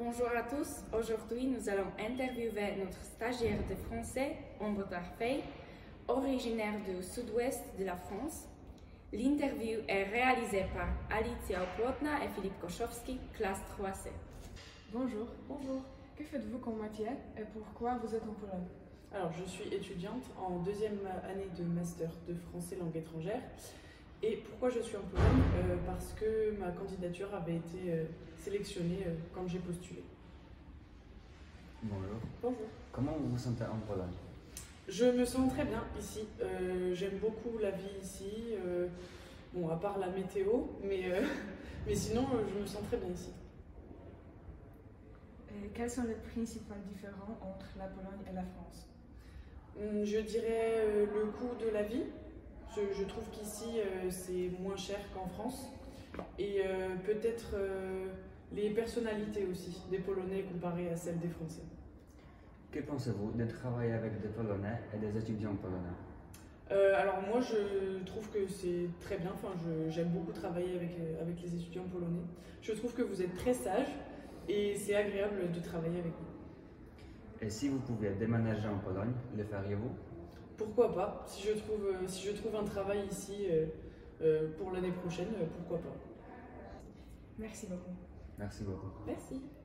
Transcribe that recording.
Bonjour à tous, aujourd'hui nous allons interviewer notre stagiaire de français, Ombre Darfey, originaire du sud-ouest de la France. L'interview est réalisée par Alicia Oplotna et Philippe Kochowski, classe 3C. Bonjour. Bonjour. Que faites-vous comme métier et pourquoi vous êtes en Pologne? Alors, je suis étudiante en deuxième année de master de français langue étrangère. Et pourquoi je suis en Pologne? Parce que ma candidature avait été sélectionnée quand j'ai postulé. Bonjour. Bonjour. Comment vous vous sentez en Pologne? Je me sens très bien ici. J'aime beaucoup la vie ici. Bon, à part la météo, mais sinon, je me sens très bien ici. Et quelles sont les principales différences entre la Pologne et la France? Je dirais le coût de la vie. Je trouve qu'ici, c'est moins cher qu'en France. Et peut-être les personnalités aussi des Polonais comparées à celles des Français. Que pensez-vous de travailler avec des Polonais et des étudiants polonais? Alors moi, je trouve que c'est très bien. Enfin, j'aime beaucoup travailler avec les étudiants polonais. Je trouve que vous êtes très sages et c'est agréable de travailler avec vous. Et si vous pouviez déménager en Pologne, le feriez-vous? Pourquoi pas? Si je trouve un travail ici pour l'année prochaine, pourquoi pas? Merci beaucoup. Merci beaucoup. Merci.